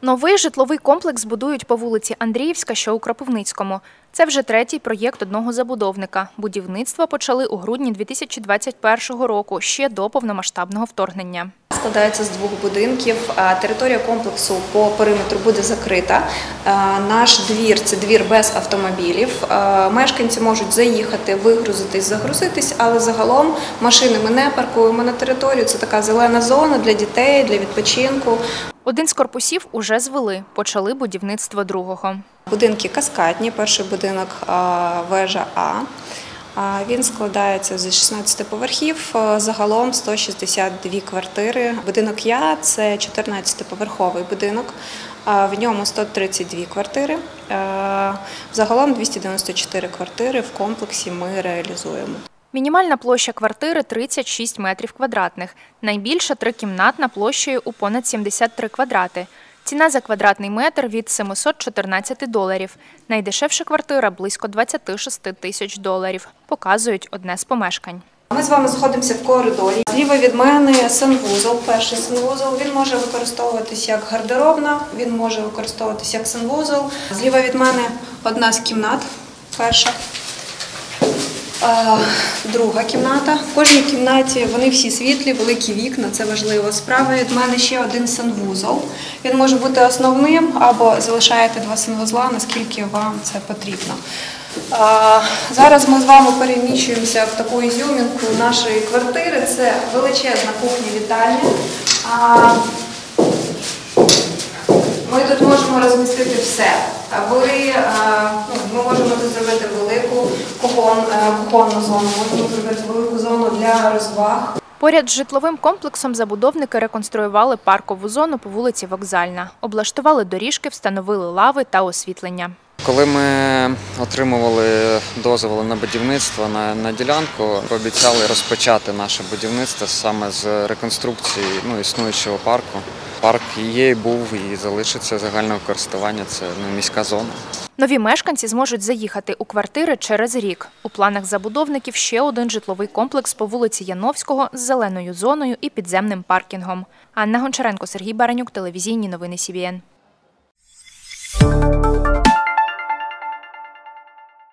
Новий житловий комплекс будують по вулиці Андріївська, що у Кропивницькому. Це вже третій проєкт одного забудовника. Будівництво почали у грудні 2021 року, ще до повномасштабного вторгнення. Складається з двох будинків. Територія комплексу по периметру буде закрита. Наш двір – це двір без автомобілів. Мешканці можуть заїхати, вигрузитись, загрузитись, але загалом машини ми не паркуємо на територію. Це така зелена зона для дітей, для відпочинку. Один з корпусів уже звели, почали будівництво другого. Будинки каскадні. Перший будинок – вежа А. Він складається з 16 поверхів, загалом 162 квартири. Будинок Я – це 14-поверховий будинок, в ньому 132 квартири. Загалом 294 квартири в комплексі ми реалізуємо. Мінімальна площа квартири – 36 метрів квадратних, найбільша трикімнатна площею у понад 73 квадрати. Ціна за квадратний метр – від $714. Найдешевша квартира – близько $26 тисяч, показують одне з помешкань. Ми з вами знаходимося в коридорі. Зліва від мене санвузол, перший санвузол. Він може використовуватися як гардеробна, він може використовуватися як санвузол. Зліва від мене одна з кімнат, перша. Друга кімната. В кожній кімнаті вони всі світлі, великі вікна, це важливо. Справа від мене ще один санвузол. Він може бути основним або залишаєте два санвузла, наскільки вам це потрібно. Зараз ми з вами переміщуємося в таку ізюмінку нашої квартири. Це величезна кухня-вітальня. Ми тут можемо розмістити все. Ми можемо тут зробити велику кухонну зону, можемо зробити велику зону для розваг. Поряд з житловим комплексом забудовники реконструювали паркову зону по вулиці Вокзальна. Облаштували доріжки, встановили лави та освітлення. Коли ми отримували дозволи на будівництво на ділянку, обіцяли розпочати наше будівництво саме з реконструкції існуючого парку. Парк є, був і залишиться загального користування, це міська зона. Нові мешканці зможуть заїхати у квартири через рік. У планах забудовників ще один житловий комплекс по вулиці Яновського з зеленою зоною і підземним паркінгом. Анна Гончаренко, Сергій Баранюк, телевізійні новини СІБІН.